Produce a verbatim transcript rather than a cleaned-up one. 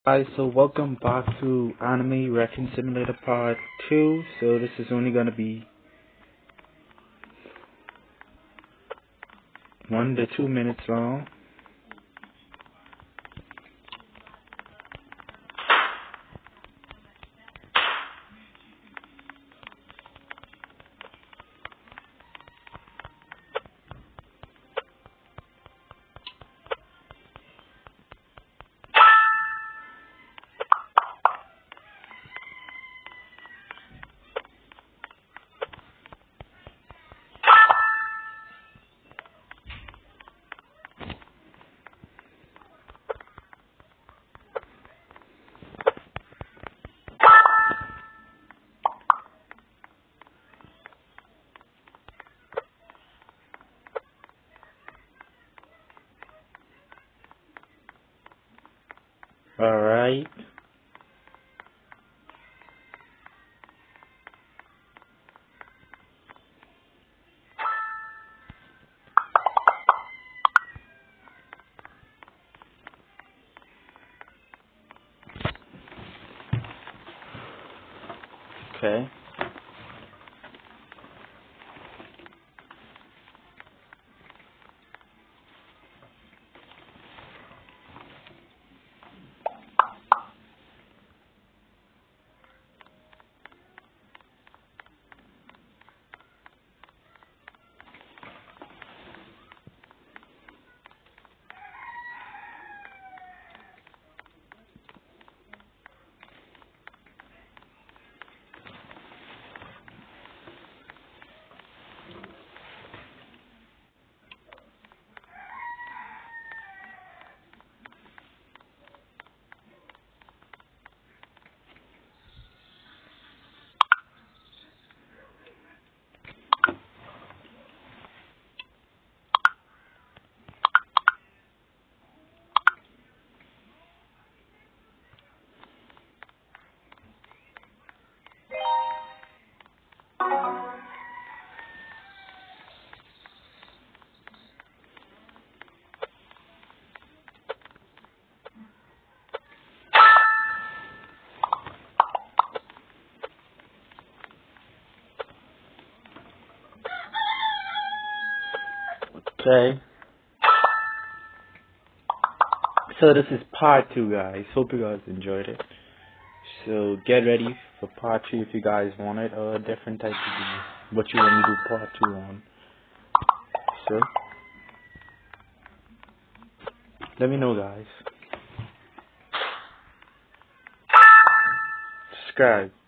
Hi, so welcome back to Anime Wrecking Simulator Part two. So this is only gonna be one to two minutes long. Alright. Okay. Okay. So this is part two, guys. Hope you guys enjoyed it. So get ready for part two if you guys want it, or a different type of video. What you want me to do part two on. So let me know, guys. Subscribe.